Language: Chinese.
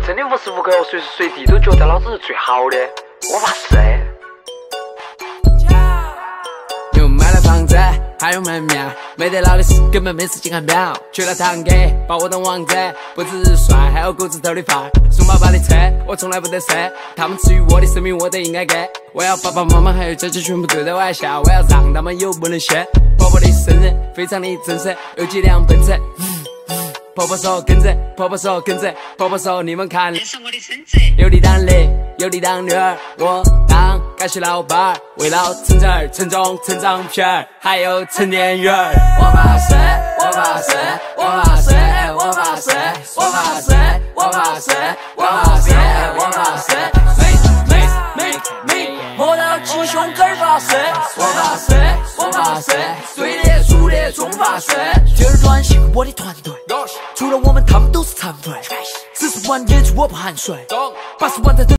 真的无时无刻随时随地都觉得老子是最好的，我发誓。 又买了房子，还有门面，没得老的事根本没时间看表。去了堂哥，把我当王子，不只是帅，还有骨子头的范儿。送爸爸的车，我从来不得瑟。他们赐予我的生命，我都应该给。我要爸爸妈妈还有姐姐全部对着我来笑，我要让他们有不能歇。婆婆的生日非常的正式，有几辆奔驰。婆婆说跟着，婆婆说跟着，婆婆说你们看，这是我的孙子。有你当的，有你当女儿，我当干系老板儿，为了成子儿、成种、成长片儿，还有成年人儿。我发誓，我发誓，我发誓，我发誓，我发誓，我发誓，我发誓，我发誓。摸到鸡胸根发誓，我发誓，我发誓，对的粗的中发誓。第二段系我的团队，除了我们他们都是残废，40万演出我不含税，80万在。